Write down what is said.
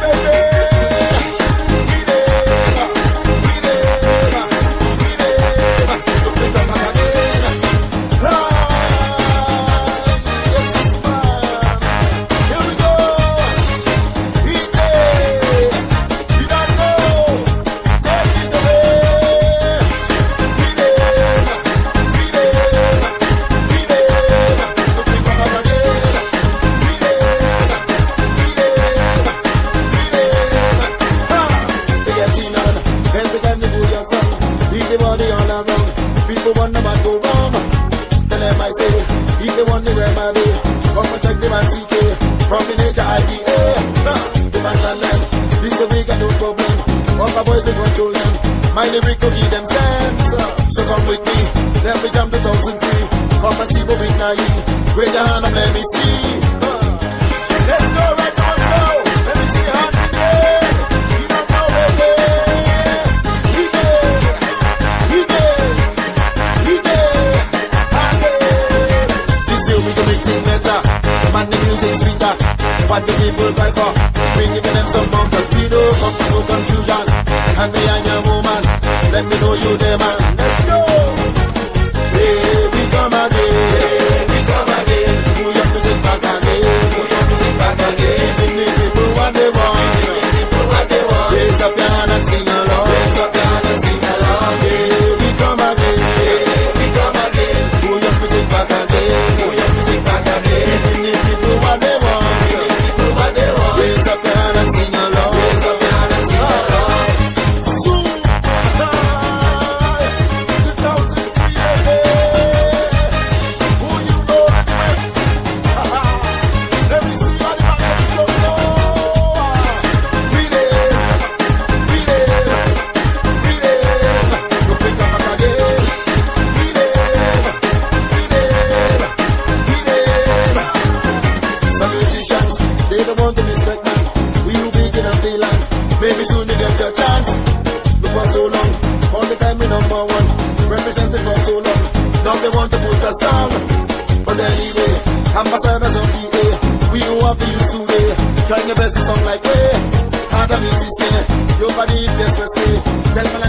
People wonder what go wrong. Tell them I say, he's the one they remedy. Come and check the man CK from the nature IDA. The fans and them, this a we got no problem. All my boys they control them. My lyric will give them sense. So come with me, then we jump to 1000 feet. Come and see what we now you. Raise your hand and let me see. Let's go right on so. Let me see your hands in the air. You don't know where they are. Man, the music sweeter. What the people cry for? We giving them some more, cause we don't come to no confusion. And behind your woman, let me know you there, man. Let's go! Hey, we come again. Hey, we come again. Move your music back again. Move your music back again. Giving the people what they want. Giving the people what they want. Raise up your hand and sing along. Raise up your hand and sing along. Hey, we come again. Hey, we come again. Move your music back again. Move your music back again. Giving the people what they want. Giving the people what they want. Raise up your hand and sing along. Raise up your hand and sing along. Soon, 2003, who you know? Let me see all the man that you know. Beat it. Go pick up back again. Beat it. Some musicians, they don't want to respect man. We you big in a land. Maybe soon you get your chance. Look for so long, all the time we number one. Representing for so long, now they want to put us down. But anyway, ambassadors of PA, we who have the youth today. Trying the best to sound like way. Hard a musician, your body is just me. Tell me